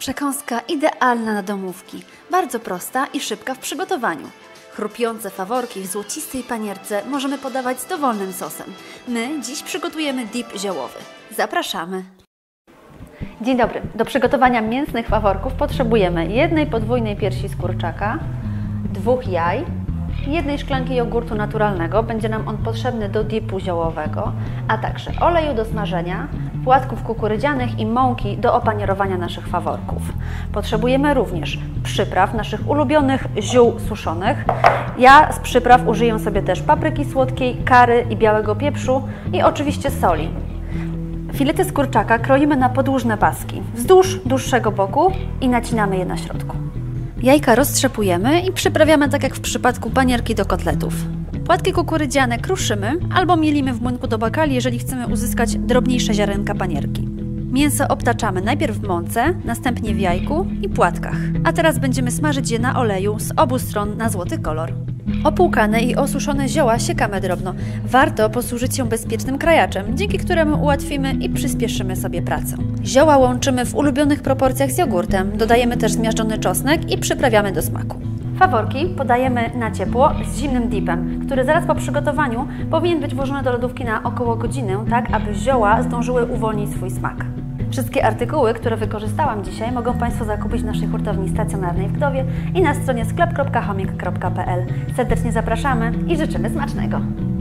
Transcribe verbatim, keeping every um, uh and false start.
Przekąska idealna na domówki, bardzo prosta i szybka w przygotowaniu. Chrupiące faworki w złocistej panierce możemy podawać z dowolnym sosem. My dziś przygotujemy dip ziołowy. Zapraszamy! Dzień dobry. Do przygotowania mięsnych faworków potrzebujemy jednej podwójnej piersi z kurczaka, dwóch jaj, jednej szklanki jogurtu naturalnego, będzie nam on potrzebny do dipu ziołowego, a także oleju do smażenia, płatków kukurydzianych i mąki do opanierowania naszych faworków. Potrzebujemy również przypraw, naszych ulubionych ziół suszonych. Ja z przypraw użyję sobie też papryki słodkiej, kary i białego pieprzu i oczywiście soli. Filety z kurczaka kroimy na podłużne paski, wzdłuż dłuższego boku i nacinamy je na środku. Jajka roztrzepujemy i przyprawiamy tak jak w przypadku panierki do kotletów. Płatki kukurydziane kruszymy albo mielimy w młynku do bakali, jeżeli chcemy uzyskać drobniejsze ziarenka panierki. Mięso obtaczamy najpierw w mące, następnie w jajku i płatkach. A teraz będziemy smażyć je na oleju z obu stron na złoty kolor. Opłukane i osuszone zioła siekamy drobno. Warto posłużyć się bezpiecznym krajaczem, dzięki któremu ułatwimy i przyspieszymy sobie pracę. Zioła łączymy w ulubionych proporcjach z jogurtem, dodajemy też zmiażdżony czosnek i przyprawiamy do smaku. Faworki podajemy na ciepło z zimnym dipem, który zaraz po przygotowaniu powinien być włożony do lodówki na około godzinę, tak aby zioła zdążyły uwolnić swój smak. Wszystkie artykuły, które wykorzystałam dzisiaj, mogą Państwo zakupić w naszej hurtowni stacjonarnej w Gdowie i na stronie sklep kropka chomik kropka p l. Serdecznie zapraszamy i życzymy smacznego!